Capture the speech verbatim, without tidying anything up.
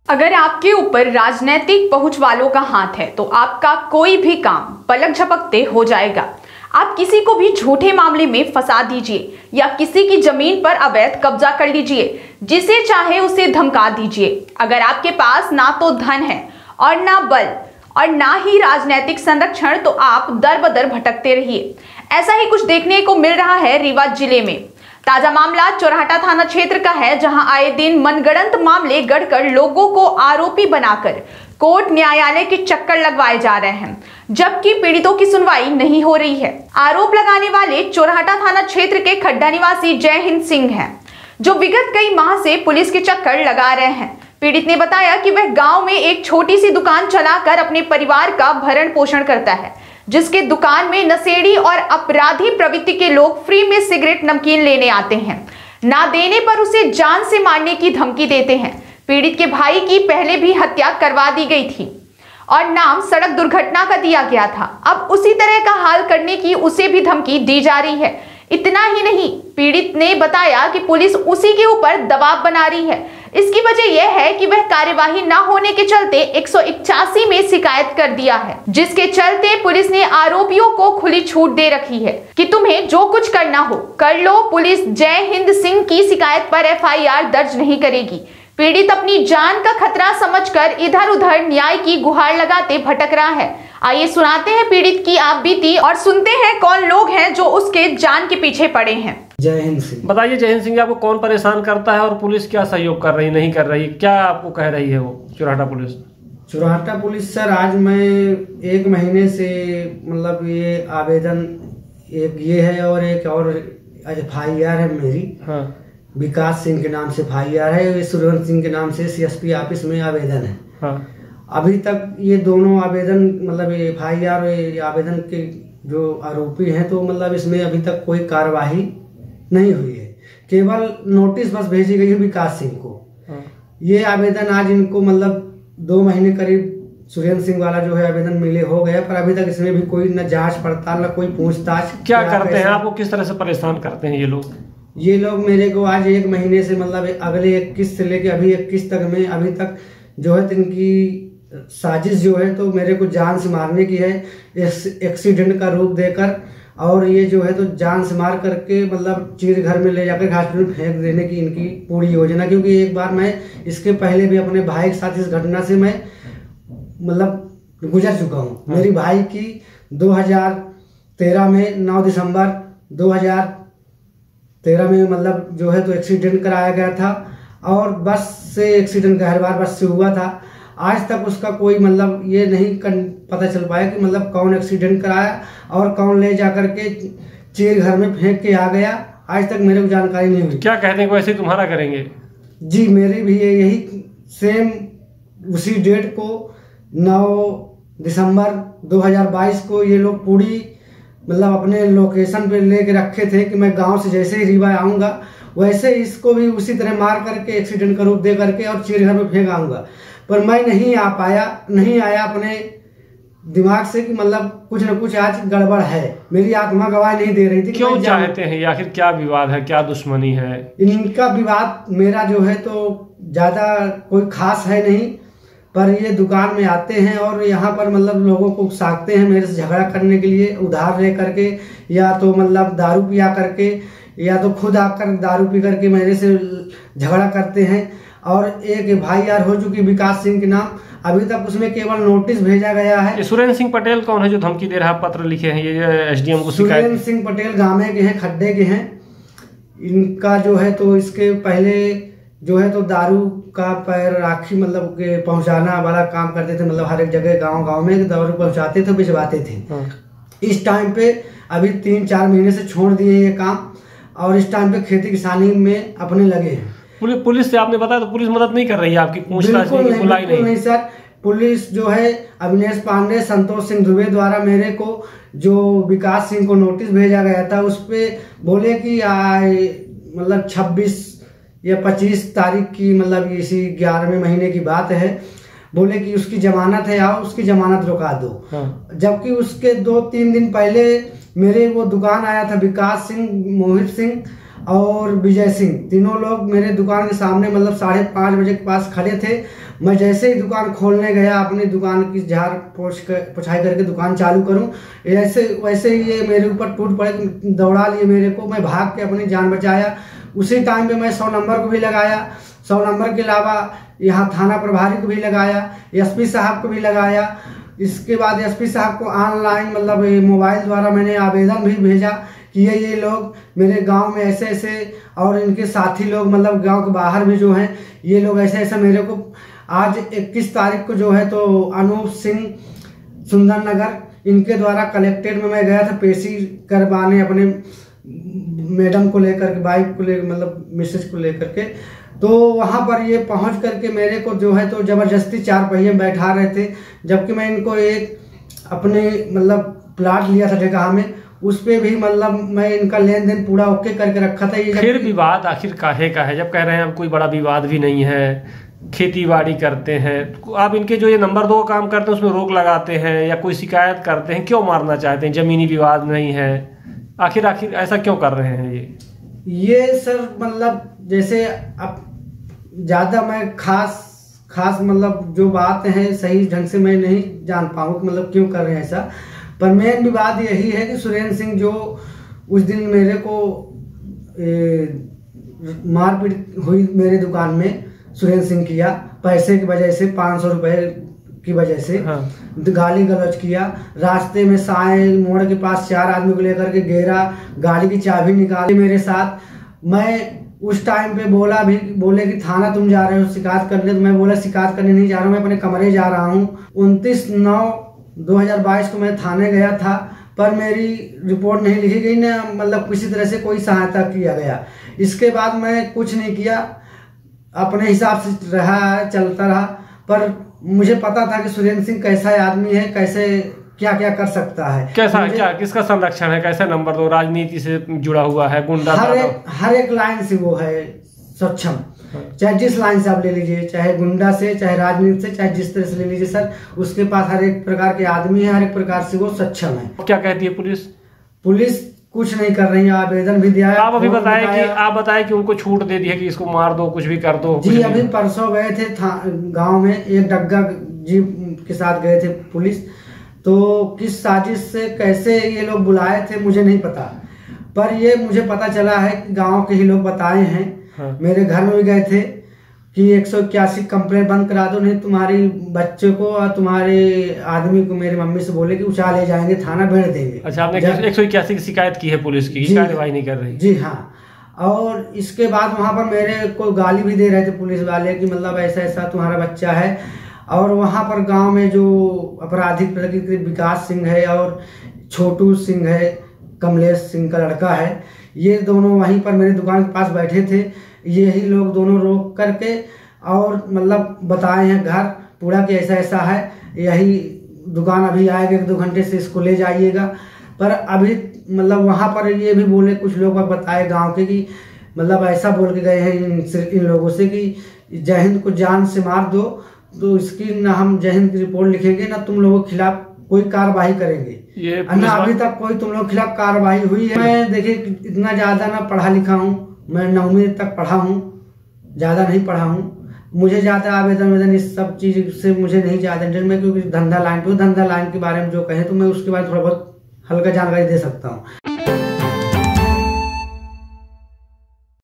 अगर आपके ऊपर राजनीतिक पहुंच वालों का हाथ है तो आपका कोई भी काम पलक झपकते हो जाएगा। आप किसी को भी झूठे मामले में फंसा दीजिए या किसी की जमीन पर अवैध कब्जा कर लीजिए, जिसे चाहे उसे धमका दीजिए। अगर आपके पास ना तो धन है और ना बल और ना ही राजनीतिक संरक्षण, तो आप दर बदर भटकते रहिए। ऐसा ही कुछ देखने को मिल रहा है रीवा जिले में। ताजा मामला चोरहाटा थाना क्षेत्र का है, जहां आए दिन मनगढ़ंत मामले गढ़कर लोगों को आरोपी बनाकर कोर्ट न्यायालय के चक्कर लगवाए जा रहे हैं, जबकि पीड़ितों की सुनवाई नहीं हो रही है। आरोप लगाने वाले चोरहाटा थाना क्षेत्र के खड्डा निवासी जय हिंद सिंह हैं, जो विगत कई माह से पुलिस के चक्कर लगा रहे हैं। पीड़ित ने बताया कि वह गांव में एक छोटी सी दुकान चलाकर अपने परिवार का भरण पोषण करता है, जिसके दुकान में नशेड़ी और अपराधी प्रवृत्ति के लोग फ्री में सिगरेट नमकीन लेने आते हैं। ना देने पर उसे जान से मारने की धमकी देते हैं। पीड़ित के भाई की पहले भी हत्या करवा दी गई थी और नाम सड़क दुर्घटना का दिया गया था। अब उसी तरह का हाल करने की उसे भी धमकी दी जा रही है। इतना ही नहीं, पीड़ित ने बताया कि पुलिस उसी के ऊपर दबाव बना रही है। इसकी वजह यह है कि वह कार्यवाही न होने के चलते एक सौ इक्यासी में शिकायत कर दिया है, जिसके चलते पुलिस ने आरोपियों को खुली छूट दे रखी है कि तुम्हें जो कुछ करना हो कर लो। पुलिस जय हिंद सिंह की शिकायत पर एफ आई आर दर्ज नहीं करेगी। पीड़ित अपनी जान का खतरा समझकर इधर उधर न्याय की गुहार लगाते भटक रहा है। आइए सुनाते हैं पीड़ित की आप बीती और सुनते हैं कौन लोग हैं जो उसके जान के पीछे पड़े हैं। जय हिंद सिंह, बताइए जय हिंद सिंह, आपको कौन परेशान करता है और पुलिस क्या सहयोग कर रही नहीं कर रही, क्या आपको कह रही है वो Chorhata police? Chorhata police sir, आज मैं एक महीने से मतलब ये आवेदन एक ये है और एक और एफ आई आर है मेरी। हाँ। विकास सिंह के नाम से एफ आई आर है, सूर्यवंश सिंह के नाम से सी एस पी ऑफिस में आवेदन है। हाँ। अभी तक ये दोनों आवेदन मतलब एफ आई आर आवेदन के जो आरोपी हैं, तो मतलब इसमें अभी तक कोई कार्यवाही नहीं हुई है। केवल नोटिस बस भेजी गई है विकास सिंह को। हाँ। ये आवेदन आज इनको मतलब दो महीने करीब सुरेंद्र सिंह वाला जो है आवेदन मिले हो गया, पर अभी तक इसमें भी कोई न जांच पड़ताल न कोई पूछताछ। क्या करते हैं आपको, किस तरह से परेशान करते हैं ये लोग? ये लोग मेरे को आज एक महीने से मतलब अगले इक्कीस से लेके अभी इक्कीस तक में अभी तक जो है इनकी साजिश जो है तो मेरे को जान से मारने की है, एक्सीडेंट का रूप देकर, और ये जो है तो जान से मार करके मतलब चीर घर में ले जाकर हॉस्पिटल फेंक देने की इनकी पूरी योजना। क्योंकि एक बार मैं इसके पहले भी अपने भाई के साथ इस घटना से मैं मतलब गुजर चुका हूँ। मेरी भाई की दो हज़ार तेरह में नौ दिसंबर दो हज़ार तेरह में मतलब जो है तो एक्सीडेंट कराया गया था, और बस से एक्सीडेंट हर बार बस से हुआ था। आज तक उसका कोई मतलब ये नहीं पता चल पाया कि मतलब कौन एक्सीडेंट कराया और कौन ले जाकर के चीर घर में फेंक के आ गया। आज तक मेरे को जानकारी नहीं हुई। क्या कहते हैं वैसे तुम्हारा करेंगे? जी, मेरी भी यही सेम उसी डेट को नौ दिसंबर दो हज़ार बाईस को ये लोग पूरी मतलब अपने लोकेशन पे लेके रखे थे कि मैं गांव से जैसे ही रीवा आऊंगा वैसे इसको भी उसी तरह मार करके एक्सीडेंट का रूप दे करके और चीर घर में फेंक आऊंगा। पर मैं नहीं आ पाया, नहीं आया अपने दिमाग से कि मतलब कुछ न कुछ आज गड़बड़ है। मेरी आत्मा गवाही नहीं दे रही थी। क्यों चाहते हैं, आखिर क्या विवाद है, क्या दुश्मनी है? इनका विवाद मेरा जो है तो ज्यादा कोई खास है नहीं, पर ये दुकान में आते हैं और यहाँ पर मतलब लोगों को उकसाते हैं मेरे से झगड़ा करने के लिए, उधार ले करके या तो मतलब दारू पिया करके या तो खुद आकर दारू पी करके मेरे से झगड़ा करते हैं। और एक एफ आई आर हो चुकी विकास सिंह के नाम, अभी तक उसमें केवल नोटिस भेजा गया है। सुरेंद्र सिंह पटेल कौन है जो धमकी दे रहा है, पत्र लिखे हैं ये एस डी एम को? सुरेंद्र सिंह पटेल गामे के हैं, खड्डे के हैं। इनका जो है तो इसके पहले जो है तो दारू का पैर राखी मतलब के पहुंचाना वाला काम करते थे, मतलब हर एक जगह गांव गांव में दारू पहुंचाते थे, भिजवाते थे। हाँ। इस टाइम पे अभी तीन चार महीने से छोड़ दिए ये काम, और इस टाइम पे खेती किसानी में अपने लगे हैं। पुलिस पुलिस से आपने बताया तो पुलिस मदद नहीं कर रही है आपकी? पूछताछ बिल्कुल नहीं, नहीं, नहीं।, नहीं सर। पुलिस जो है अविनेश पांडे, संतोष सिंह दुबे द्वारा मेरे को जो विकास सिंह को नोटिस भेजा गया था उस पे बोले कि मतलब छब्बीस या पच्चीस तारीख की मतलब इसी ग्यारहवें महीने की बात है, बोले कि उसकी जमानत है, आओ उसकी जमानत रुका दो। हाँ। जबकि उसके दो तीन दिन पहले मेरे वो दुकान आया था विकास सिंह, मोहित सिंह और विजय सिंह, तीनों लोग मेरे दुकान के सामने मतलब साढ़े पाँच बजे के पास खड़े थे। मैं जैसे ही दुकान खोलने गया, अपनी दुकान की झाड़ पोछ कर पुछाई करके दुकान चालू करूं, ऐसे वैसे ही ये मेरे ऊपर टूट पड़े, दौड़ा लिए मेरे को। मैं भाग के अपनी जान बचाया। उसी टाइम पे मैं सौ नंबर को भी लगाया। सौ नंबर के अलावा यहाँ थाना प्रभारी को भी लगाया, एसपी साहब को भी लगाया। इसके बाद एसपी साहब को ऑनलाइन मतलब मोबाइल द्वारा मैंने आवेदन भी भेजा कि ये ये लोग मेरे गांव में ऐसे ऐसे, और इनके साथी लोग मतलब गांव के बाहर भी जो हैं, ये लोग ऐसे ऐसे मेरे को। आज इक्कीस तारीख को जो है तो अनूप सिंह सुंदर नगर, इनके द्वारा कलेक्ट्रेट में मैं गया था पेशी करवाने अपने मैडम को लेकर के, बाइक को लेकर मतलब मिसेज को लेकर के। तो वहां पर ये पहुंच करके मेरे को जो है तो जबरदस्ती चार पहिए में बैठा रहे थे, जबकि मैं इनको एक अपने मतलब प्लाट लिया था जगह में, उस पे भी मतलब मैं इनका लेन देन पूरा ओके करके रखा था। ये फिर विवाद आखिर काहे का है? जब कह रहे हैं अब कोई बड़ा विवाद भी नहीं है, खेती बाड़ी करते हैं, आप इनके जो ये नंबर दो काम करते हैं उसमें रोक लगाते हैं या कोई शिकायत करते हैं, क्यों मारना चाहते हैं? जमीनी विवाद नहीं है, आखिर आखिर ऐसा क्यों कर रहे हैं ये? ये सर मतलब जैसे अब ज्यादा मैं खास खास मतलब जो बात है सही ढंग से मैं नहीं जान पाऊँ मतलब क्यों कर रहे हैं ऐसा। पर मेन भी बात यही है कि सुरेंद्र सिंह जो उस दिन मेरे को मारपीट हुई मेरे दुकान में, सुरेंद्र सिंह किया पैसे की वजह से, पाँच सौ रुपए की वजह से। हाँ। गाली गलौज किया। रास्ते में साए मोड़ के पास चार आदमी को लेकर के घेरा, गाड़ी की चाबी निकाली मेरे साथ। मैं उस टाइम पे बोला भी, बोले कि थाना तुम जा रहे हो शिकायत करने, तो मैं बोला शिकायत करने नहीं जा रहा हूँ, मैं अपने कमरे जा रहा हूँ। उनतीस नौ दो हजार बाईस को मैं थाने गया था, पर मेरी रिपोर्ट नहीं लिखी गई ना, मतलब किसी तरह से कोई सहायता किया गया। इसके बाद मैं कुछ नहीं किया, अपने हिसाब से रहा, चलता रहा। पर मुझे पता था कि सुरेंद्र सिंह कैसा आदमी है, कैसे क्या क्या कर सकता है, कैसा क्या किसका संरक्षण है, कैसे नंबर दो, राजनीति से जुड़ा हुआ है, गुंडा हर एक हर एक लाइन से वो है सक्षम। चाहे जिस लाइन से आप ले लीजिए, चाहे गुंडा से, चाहे राजनीति से, चाहे जिस तरह से ले लीजिए सर, उसके पास हर एक प्रकार के आदमी है, हर एक प्रकार से वो सक्षम है। क्या कहती है पुलिस? पुलिस कुछ नहीं कर रही है, आवेदन भी दिया है। आप अभी बताए कि आप बताए कि उनको छूट दे दी है कि इसको मार दो, कुछ भी कर दो। जी अभी परसों गए थे गांव में, एक डग्गा जीप के साथ गए थे पुलिस। तो किस साजिश से कैसे ये लोग बुलाए थे मुझे नहीं पता, पर ये मुझे पता चला है कि गांव के ही लोग बताए हैं। हाँ। मेरे घर में भी गए थे कि एक सौ इक्यासी कंप्लेंट बंद करा दो, नहीं तुम्हारी बच्चे को और तुम्हारे आदमी को मेरी मम्मी से बोले कि उछा ले जाएंगे, थाना भेज देंगे। अच्छा, आपने एक सौ इक्यासी की शिकायत की है पुलिस की, कार्रवाई नहीं कर रही? जी हाँ। और इसके बाद वहां पर मेरे को गाली भी दे रहे थे पुलिस वाले कि मतलब ऐसा ऐसा तुम्हारा बच्चा है। और वहां पर गांव में जो आपराधिक प्रकृति विकास सिंह है और छोटू सिंह है, कमलेश सिंह का लड़का है, ये दोनों वहीं पर मेरी दुकान के पास बैठे थे। यही लोग दोनों रोक करके और मतलब बताए हैं घर पूरा कि ऐसा ऐसा है, यही दुकान अभी आएगा एक दो घंटे से, इसको ले जाइएगा। पर अभी मतलब वहां पर ये भी बोले, कुछ लोग बताए गांव के कि मतलब ऐसा बोल के गए हैं इन, इन लोगों से कि जय हिंद को जान से मार दो, तो इसकी ना हम जय हिंद की रिपोर्ट लिखेंगे, ना तुम लोगों के खिलाफ कोई कार्रवाई करेंगे। ये ना अभी तक कोई तुम लोगों के खिलाफ कार्रवाई हुई है। मैं देखिए इतना ज्यादा ना पढ़ा लिखा हूँ, मैं नौवीं तक पढ़ा हूँ, ज्यादा नहीं पढ़ा हूँ। मुझे ज्यादा आवेदन वेदन इस सब चीज से मुझे नहीं ज्यादा इंटरेस्ट, मैं क्योंकि धंधा लाइन पे धंधा लाइन के बारे में जो कहे तो मैं उसके बारे में थोड़ा बहुत हल्का जानकारी दे सकता हूँ।